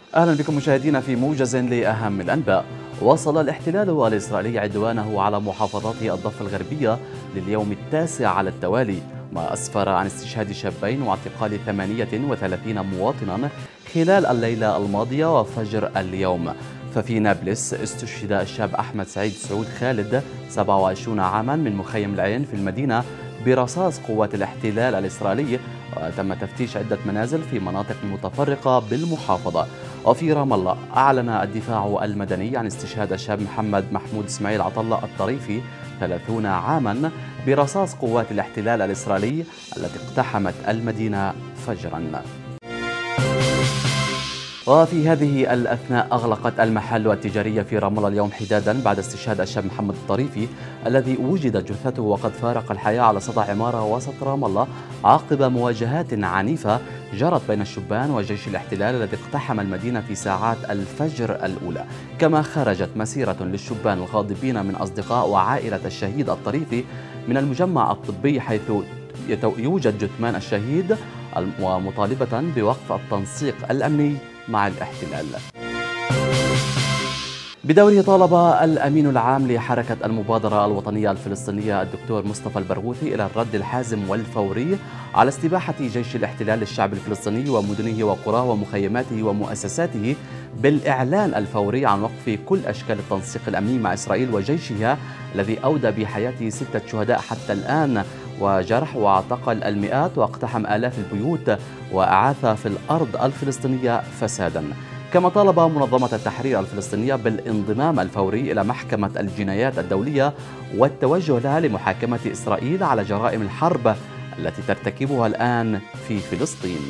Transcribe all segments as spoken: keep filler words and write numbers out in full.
أهلا بكم مشاهدينا في موجز لأهم الأنباء. واصل الاحتلال الإسرائيلي عدوانه على محافظات الضفة الغربية لليوم التاسع على التوالي، ما أسفر عن استشهاد شابين واعتقال ثمانية وثلاثين مواطنا خلال الليلة الماضية وفجر اليوم. ففي نابلس استشهد الشاب أحمد سعيد سعود خالد سبعة وعشرين عاما من مخيم العين في المدينة برصاص قوات الاحتلال الإسرائيلي، وتم تفتيش عدة منازل في مناطق متفرقة بالمحافظة. وفي رام الله أعلن الدفاع المدني عن استشهاد الشاب محمد محمود إسماعيل عطلة الطريفي ثلاثين عاما برصاص قوات الاحتلال الإسرائيلي التي اقتحمت المدينة فجرا. وفي هذه الأثناء أغلقت المحال التجارية في رام الله اليوم حدادا بعد استشهاد الشاب محمد الطريفي الذي وجدت جثته وقد فارق الحياة على سطح عمارة وسط رام الله عقب مواجهات عنيفة جرت بين الشبان وجيش الاحتلال الذي اقتحم المدينة في ساعات الفجر الأولى. كما خرجت مسيرة للشبان الغاضبين من أصدقاء وعائلة الشهيد الطريفي من المجمع الطبي حيث يوجد جثمان الشهيد، ومطالبة بوقف التنسيق الأمني مع الاحتلال. بدوره طالب الأمين العام لحركة المبادرة الوطنية الفلسطينية الدكتور مصطفى البرغوثي إلى الرد الحازم والفوري على استباحة جيش الاحتلال للشعب الفلسطيني ومدنه وقراه ومخيماته ومؤسساته بالإعلان الفوري عن وقف كل أشكال التنسيق الأمني مع إسرائيل وجيشها الذي أودى بحياته ستة شهداء حتى الآن وجرح واعتقل المئات واقتحم آلاف البيوت وأعاث في الأرض الفلسطينية فسادا. كما طالب منظمة التحرير الفلسطينية بالانضمام الفوري إلى محكمة الجنايات الدولية والتوجه لها لمحاكمة إسرائيل على جرائم الحرب التي ترتكبها الآن في فلسطين.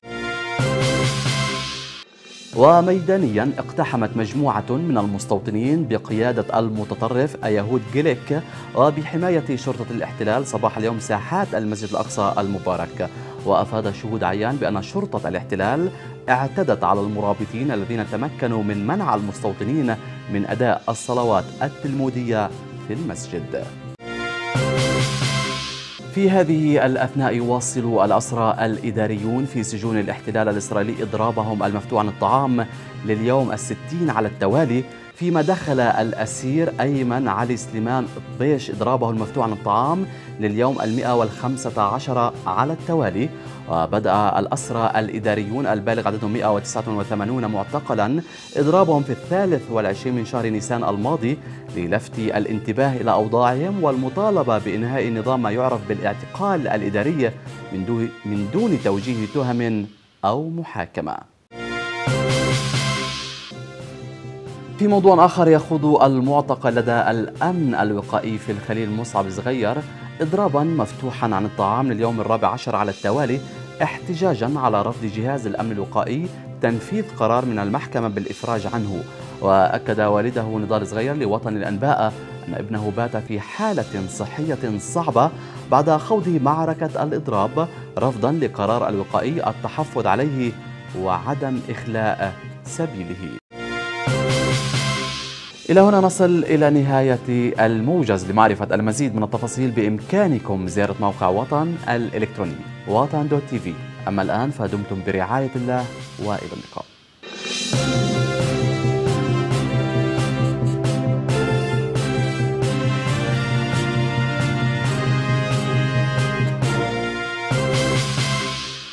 وميدانيا اقتحمت مجموعة من المستوطنين بقيادة المتطرف أيهود جيليك وبحماية شرطة الاحتلال صباح اليوم ساحات المسجد الأقصى المبارك. وأفاد شهود عيان بأن شرطة الاحتلال اعتدت على المرابطين الذين تمكنوا من منع المستوطنين من أداء الصلوات التلمودية في المسجد. في هذه الأثناء يواصل الأسرى الإداريون في سجون الاحتلال الإسرائيلي إضرابهم المفتوح عن الطعام لليوم الستين على التوالي، فيما دخل الأسير أيمن علي سليمان الطبيش إضرابه المفتوح عن الطعام لليوم المئة والخمسة عشر على التوالي. وبدأ الأسرى الإداريون البالغ عددهم مئة وتسعة وثمانين معتقلا إضرابهم في الثالث والعشرين من شهر نيسان الماضي للفت الانتباه إلى أوضاعهم والمطالبة بإنهاء نظام ما يعرف بالاعتقال الإداري من دون, من دون توجيه تهم أو محاكمة. في موضوع آخر، يخوض المعتقل لدى الأمن الوقائي في الخليل مصعب صغير إضرابا مفتوحا عن الطعام لليوم الرابع عشر على التوالي احتجاجا على رفض جهاز الأمن الوقائي تنفيذ قرار من المحكمة بالإفراج عنه. وأكد والده نضال صغير لوطن الأنباء أن ابنه بات في حالة صحية صعبة بعد خوضه معركة الإضراب رفضا لقرار الوقائي التحفظ عليه وعدم إخلاء سبيله. إلى هنا نصل إلى نهاية الموجز. لمعرفة المزيد من التفاصيل بإمكانكم زيارة موقع وطن الإلكتروني وطن دوت تي في. أما الآن فدمتم برعاية الله وإلى اللقاء.